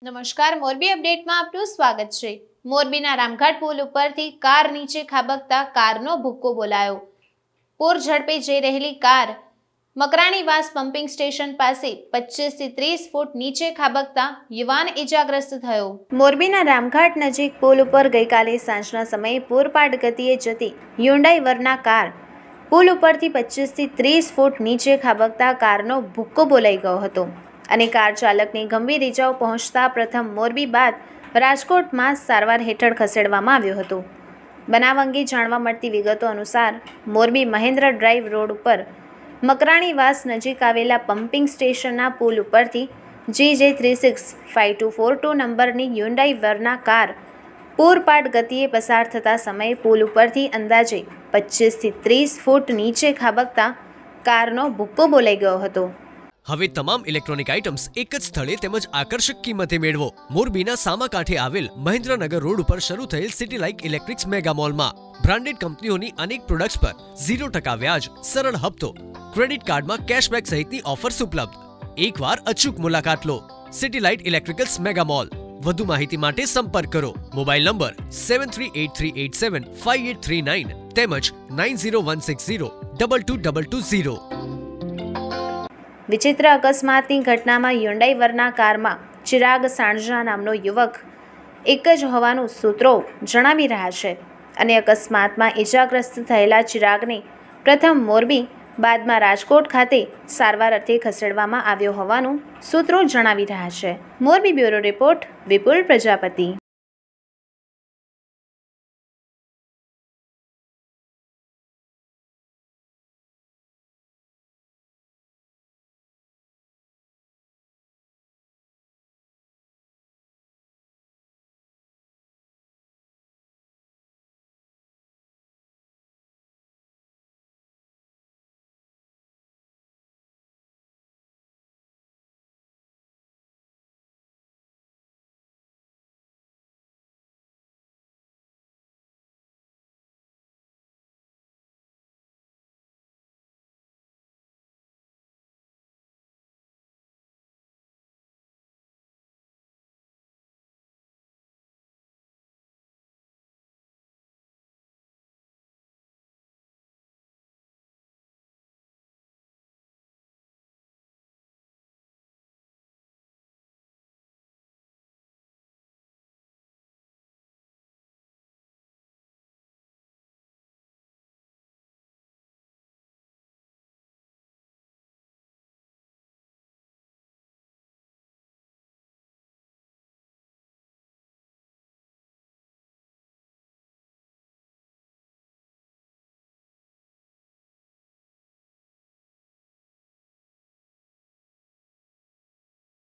નમસ્કાર, મોરબી અપડેટમાં આપનું સ્વાગત છે। મોરબીના રામઘાટ પુલ ઉપરથી કાર નીચે ખાબકતા કારનો ભૂક્કો બોલાયો। પૂર ઝડપે જઈ રહેલી કાર મકરાણીવાસ પમ્પિંગ સ્ટેશન પાસે 25 થી 30 ફૂટ નીચે ખાબકતા યુવાન ઇજાગ્રસ્ત થયો। મોરબીના રામઘાટ નજીક પુલ ઉપર ગઈકાલે સાંજના સમયે પૂરપાટ ગતિએ જતી હ્યુન્ડાઈ વર્ના કાર પુલ ઉપરથી 25 થી 30 ફૂટ નીચે ખાબકતા કારનો ભૂક્કો બોલાઈ ગયો હતો અને કાર ચાલકને ગંભીર ઇજાઓ પહોંચતા પ્રથમ મોરબી બાદ રાજકોટમાં સારવાર હેઠળ ખસેડવામાં આવ્યો હતો। બનાવ અંગે જાણવા મળતી વિગતો અનુસાર મોરબી મહેન્દ્ર ડ્રાઈવ રોડ ઉપર મકરાણીવાસ નજીક આવેલા પમ્પિંગ સ્ટેશનના પુલ ઉપરથી GJ365242 નંબરની હ્યુન્ડાઈ વર્ના કાર પૂરપાટ ગતિએ પસાર થતા સમયે પુલ ઉપરથી અંદાજે 25 થી 30 ફૂટ નીચે ખાબકતા કારનો ભૂક્કો બોલાઈ ગયો હતો। હવે તમામ ઇલેક્ટ્રોનિક આઇટમ્સ એક જ સ્થળે તેમજ આકર્ષક કિંમતે મેળવો। મોરબીના સામા કાંઠે આવેલ મહેન્દ્રનગર રોડ ઉપર શરૂ થયેલ સિટી લાઇક ઇલેક્ટ્રિક્સ મેગા મોલમાં બ્રાન્ડેડ કંપનીઓની અનેક પ્રોડક્ટ્સ પર 0% વ્યાજ, સરળ હપ્તો, ક્રેડિટ કાર્ડમાં કેશબેક સહિતની ઓફર્સ ઉપલબ્ધ। એકવાર અચૂક મુલાકાત લો city light electricals mega mall. વધુ માહિતી માટે સંપર્ક કરો મોબાઈલ નંબર 7383875839 તેમજ 9016022220। વિચિત્ર અકસ્માતની ઘટનામાં હ્યુન્ડાઈ વર્ના કારમાં ચિરાગ સાણજા નામનો યુવક એક જ હોવાનું સૂત્રો જણાવી રહ્યા છે અને અકસ્માતમાં ઇજાગ્રસ્ત થયેલા ચિરાગને પ્રથમ મોરબી બાદમાં રાજકોટ ખાતે સારવાર અર્થે ખસેડવામાં આવ્યો હોવાનું સૂત્રો જણાવી રહ્યા છે। Morbi bureau report Vipul Prajapati.